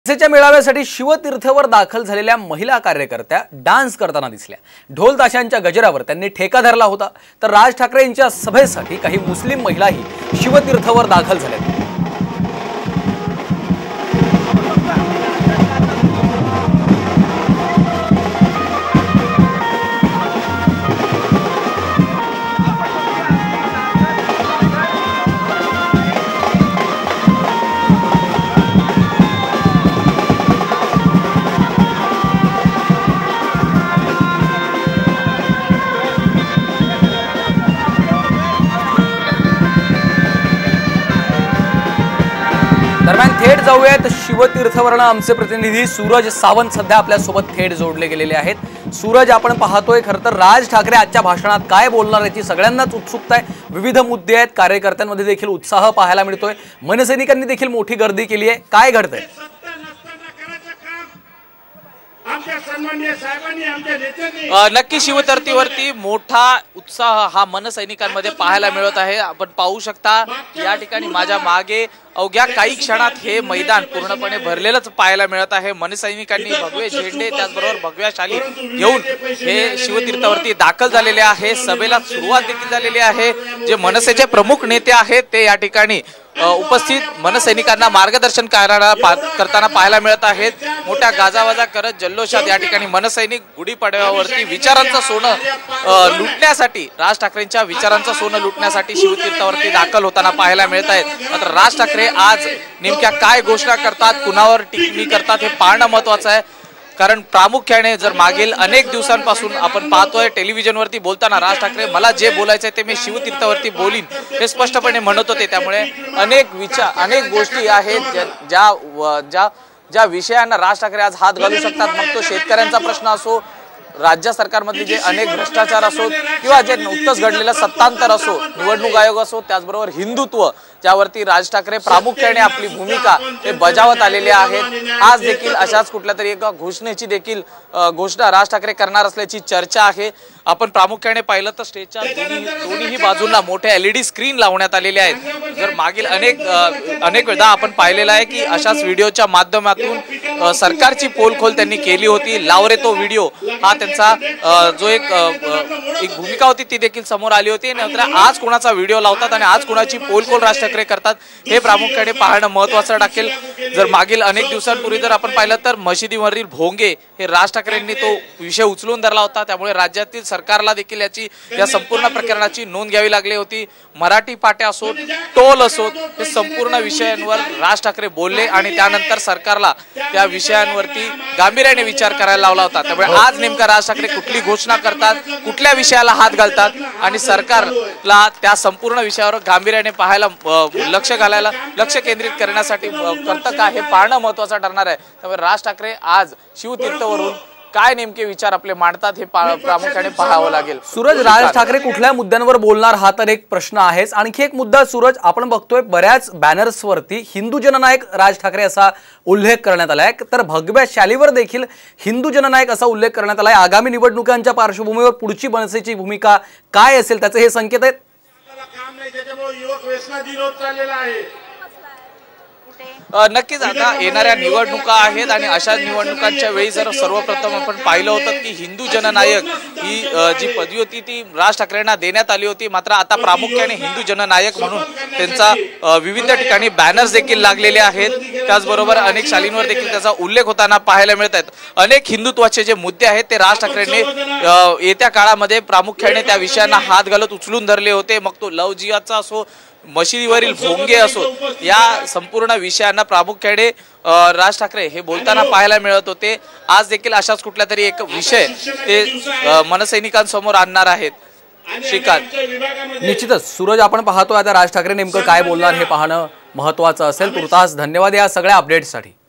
मनसेच्या मेळाव्यासाठी शिवतीर्थवर दाखल झालेल्या महिला कार्यकर्त्या डान्स करताना दिसल्या। ढोल ताशांच्या गजरावर त्यांनी ठेका धरला होता। तर राज ठाकरे यांच्या सभेसाठी काही मुस्लिम महिलाही शिवतीर्थवर दाखल झाल्या। दरम्यान थेट जाऊयात शिवतीर्थवरनं आमचे प्रतिनिधी सूरज सावंत सध्या आपल्या सोबत थेट जोडले गेलेले आहेत। सूरज, आपण पाहतोय खरं तर राज ठाकरे आजच्या भाषणात काय बोलणार याची सगळ्यांनाच उत्सुकता आहे। विविध मुद्दे आहेत, कार्यकर्त्यांमध्ये देखील उत्साह पाहायला मिळतोय, मनसैनिकांनी देखील मोठी गर्दी केली आहे। काय घडतंय? नक्की शिवतीर्थीवरती मोठा उत्साह हा मनसैनिकांमध्ये पाहायला मिळत आहे। आपण पाहू शकता या ठिकाणी माझ्या मागे अवघ्या काही क्षणात हे मैदान पूर्णपणे भरलेलंच पाहायला मिळत आहे। मनसैनिकांनी भगवे झेंडे त्याचबरोबर भगव्या शाली घेऊन हे शिवतीर्थावरती दाखल झालेले आहे। सभेला सुरुवात देखील झालेली आहे। जे मनसेचे प्रमुख नेते आहेत ते या ठिकाणी उपस्थित मनसैनिकांना मार्गदर्शन करताना पाहायला मिळत आहेत। मोठ्या गाजावाजा करत जल्लोषात या ठिकाणी मनसैनिक गुढीपाडव्यावरती विचारांचं सोनं लुटण्यासाठी, राज ठाकरेंच्या विचारांचं सोनं लुटण्यासाठी शिवतीर्थावरती दाखल होताना पाहायला मिळत आहेत। मात्र राज ठाकरे आज नेमक्या काय घोषणा करतात, कुणावर टिप्पणी करतात हे पाहणं महत्त्वाचं आहे। कारण प्रामुख्याने जर मागील अनेक दिवसांपासून आपण पाहतोय टेलिव्हिजनवरती बोलताना राज ठाकरे मला जे बोलायचं आहे ते मी शिवतीर्थावरती बोलीन हे स्पष्टपणे म्हणत होते। त्यामुळे अनेक गोष्टी आहेत ज्या विषयांना राज ठाकरे आज हात घालू शकतात। मग तो शेतकऱ्यांचा प्रश्न असो, राज्य सरकारमधले जे अनेक भ्रष्टाचार असो किंवा जे नुकतंच घडलेलं सत्तांतर असो, निवडणूक आयोग असो, त्याचबरोबर हिंदुत्व ज्यावरती राज ठाकरे प्रामुख्याने आपली भूमिका हे बजावत आलेले आहेत। आज देखील अशाच कुठल्या तरी एका घोषणेची देखील घोषणा राज ठाकरे करणार असल्याची चर्चा आहे। आपण प्रामुख्याने पाहिलं तर स्टेजच्या दोन्ही बाजूंना मोठे LED स्क्रीन लावण्यात आलेले आहेत। जर मागील अनेक वेळा आपण पाहिलेलं आहे की अशाच व्हिडिओच्या माध्यमातून सरकारची पोलखोल त्यांनी केली होती। लावरे तो व्हिडिओ हा त्यांचा जो एक भूमिका होती ती देखील समोर आली होती। नंतर आज कोणाचा व्हिडिओ लावतात आणि आज कोणाची पोलखोल राज ठाकरे करतात हे प्रामुख्याने पाहणं महत्त्वाचं टाकेल। जर मागील अनेक दिवसांपूर्वी जर आपण पाहिलं तर मशिदीवरील भोंगे हे राज ठाकरेंनी तो विषय उचलून धरला होता। त्यामुळे राज्यातील सरकारला देखील या संपूर्ण प्रकरणाची नोंद घ्यावी लागली होती। मराठी पाट्या असोत, टोल असोत, हे संपूर्ण विषयांवर राज ठाकरे बोलले आणि त्यानंतर सरकारला त्या विषयांवरती गांभीर्याने विचार करायला लावला होता। त्यामुळे आज नेमका राज ठाकरे कुठली घोषणा करतात, कुठल्या विषयाला हात घालतात आणि सरकारला त्या संपूर्ण विषयावर गांभीर्याने पाहायला लक्ष केंद्रित करण्यासाठी करतं का हे पाहणं महत्त्वाचं ठरणार आहे। त्यामुळे राज ठाकरे आज शिवतीर्थवरून काय नेमके विचार आपले मांडतात हे प्रामुख्याने पाहावं लागेल। सूरज, राज ठाकरे कुठल्या मुद्द्यांवर बोलणार हा तर एक प्रश्न आहेच। आणखी एक मुद्दा सूरज, आपण बघतोय बऱ्याच बॅनर्सवरती हिंदू जननायक राज ठाकरे असा उल्लेख करण्यात आलाय, तर भगव्या शालीवर देखील हिंदू जननायक असा उल्लेख करण्यात आलाय। आगामी निवडणुकांच्या पार्श्वभूमीवर पुढची मनसेची भूमिका काय असेल त्याचे हे संकेत आहेत? नक्कीच आता येणाऱ्या निवडणुका आहेत आणि अशा निवडणुकांच्या वेळी जर सर्वप्रथम आपण पाहिलं होतं की हिंदू जननायक ही जी पदवी होती ती राज ठाकरेंना देण्यात आली होती। मात्र आता प्रामुख्याने हिंदू जननायक म्हणून त्यांचा विविध ठिकाणी बॅनर्स देखील लागलेले आहेत। त्याचबरोबर अनेक शालींवर देखील त्याचा उल्लेख होताना पाहायला मिळत आहेत। अनेक हिंदुत्वाचे जे मुद्दे आहेत ते राज ठाकरेंनी येत्या काळामध्ये प्रामुख्याने त्या विषयांना हात घालत उचलून धरले होते। मग तो लव जिहादचा असो, मशिदीवरील भोंगे असो, या संपूर्ण विषयांना प्रामुख्याने राज ठाकरे हे बोलताना पाहायला मिळत होते। आज देखील अशाच कुठला तरी एक विषय ते मनसैनिकांसमोर आणणार आहेत। श्रीकांत, निश्चितच सूरज, आपण पाहतोय आता राज ठाकरे नेमकं काय बोलणार हे पाहणं महत्त्वाचं असेल। तुर्तास धन्यवाद या सगळ्या अपडेट्ससाठी।